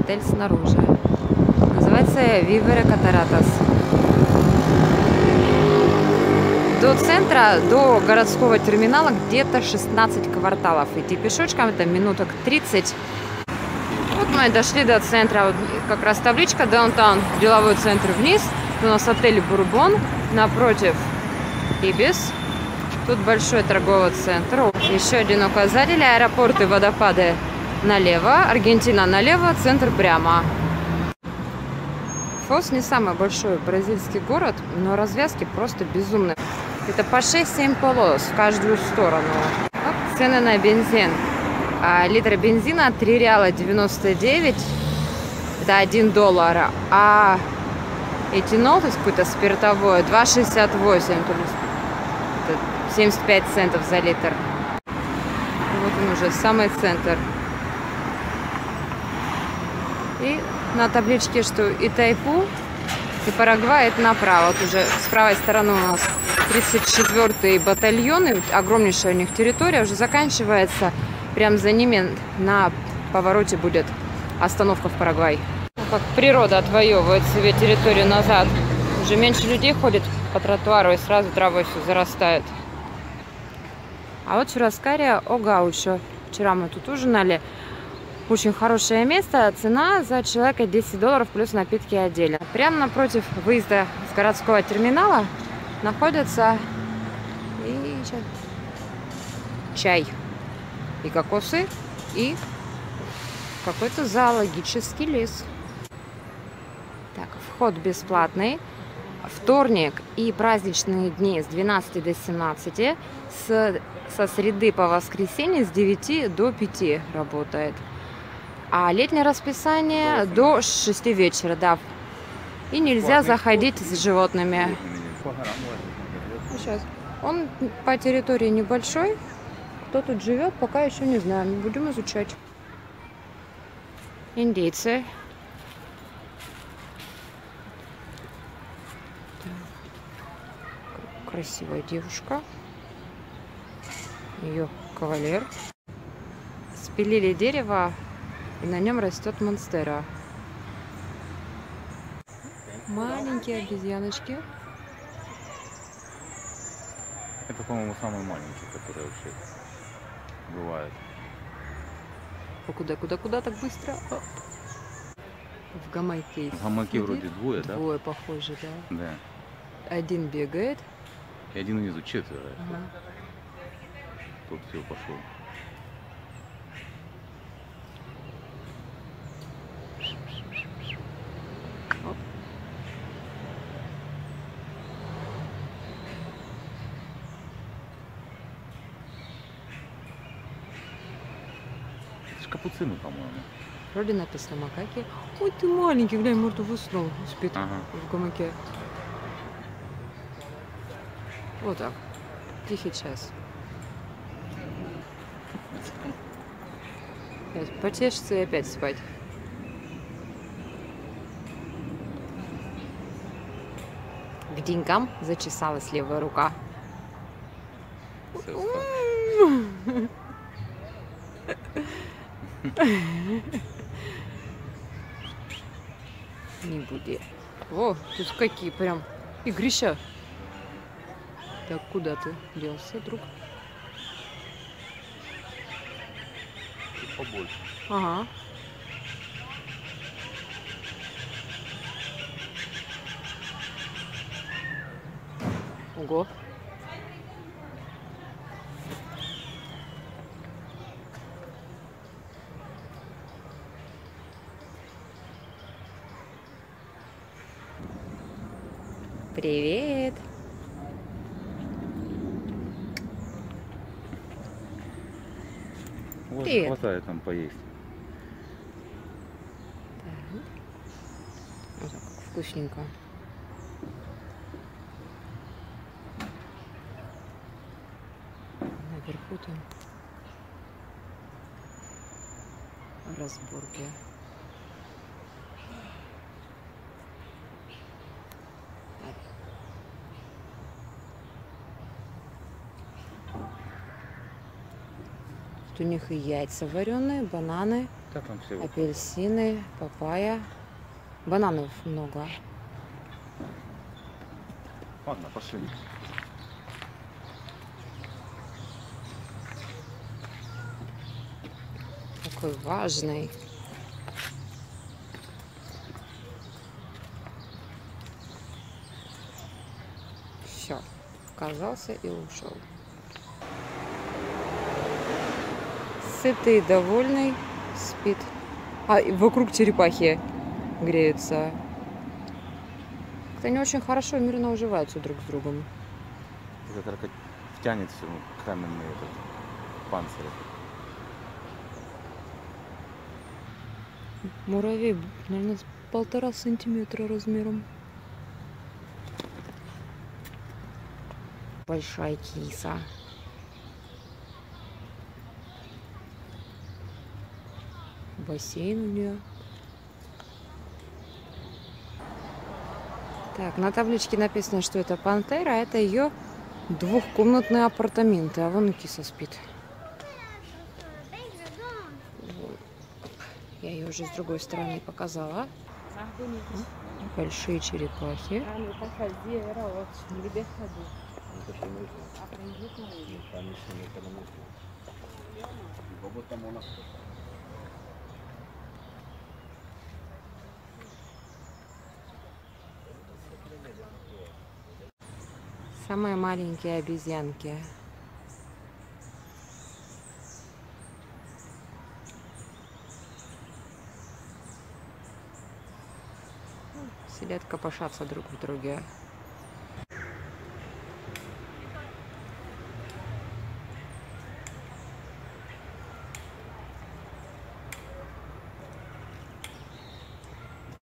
отель снаружи. Называется Vivere Cataratas. До центра, до городского терминала где-то 16 кварталов. Идти пешочком это минуток 30. Вот мы дошли до центра. Вот как раз табличка Downtown, деловой центр вниз. У нас отель Бурбон. Напротив Ибис. Тут большой торговый центр. Еще один указатель. Аэропорты, водопады налево. Аргентина налево, центр прямо. Фос не самый большой бразильский город, но развязки просто безумные. Это по 6-7 полос в каждую сторону. Вот цены на бензин. Литр бензина 3 реала 99. Это $1. А этанол, то есть какое-то спиртовое, 2,68. То есть 75 центов за литр. Вот он уже, самый центр. И на табличке, что Итайпу и Парагвай это направо. Вот уже с правой стороны у нас 34-й батальон. И огромнейшая у них территория. Уже заканчивается. Прям за ними на повороте будет остановка в Парагвай. Как природа отвоевывает себе территорию назад. Уже меньше людей ходит по тротуару и сразу травой все зарастает. А вот Чураскария Огаучо. Вчера мы тут ужинали. Очень хорошее место. Цена за человека $10 плюс напитки отдельно. Прямо напротив выезда с городского терминала находится и чай. И кокосы, и какой-то зоологический лес. Так, вход бесплатный. Вторник и праздничные дни с 12 до 17. Со среды по воскресенье с 9 до 5 работает. А летнее расписание до 6 вечера, да. И нельзя заходить с животными. Сейчас. Он по территории небольшой. Кто тут живет, пока еще не знаем. Будем изучать. Индейцы. Красивая девушка. Ее кавалер. Спилили дерево, и на нем растет монстера. Маленькие обезьяночки. Это, по-моему, самый маленький, который вообще бывает. А куда так быстро? Оп. В гамаке. В гамаке вроде двое, да? Двое, похоже, да. Да. Один бегает. И один внизу, 4. Ага. Тут все пошел. Оп. Это ж капуцины, по-моему. Вроде написано макаки. Ой, ты маленький, глянь, морду высунул, спит в гамаке. Вот так. Тихий час. Потешится и опять спать. К деньгам зачесалась левая рука. Не буди. О, тут какие прям игрища. Так, куда ты делся, друг? Чуть побольше. Ага. Ого. Привет. Вот Привет. хватает там поесть. Так. Вот так, вкусненько. Наверху там разборки. Тут у них и яйца вареные, бананы. Да, там все вот. Апельсины, папайя. Бананов много. Ладно, пошли. Такой важный. Все, показался и ушел. Сытый, довольный, спит. А, и вокруг черепахи греются. Как-то они очень хорошо и мирно уживаются друг с другом. Это только тянет все каменный этот панцирь. Муравей, наверное, с 1,5 сантиметра размером. Большая киса. Бассейн у нее. Так, на табличке написано, что это пантера, а это ее двухкомнатные апартаменты. А вон и киса спит. Я ее уже с другой стороны показала. Большие черепахи. Самые маленькие обезьянки. Сидят, копошатся друг в друге.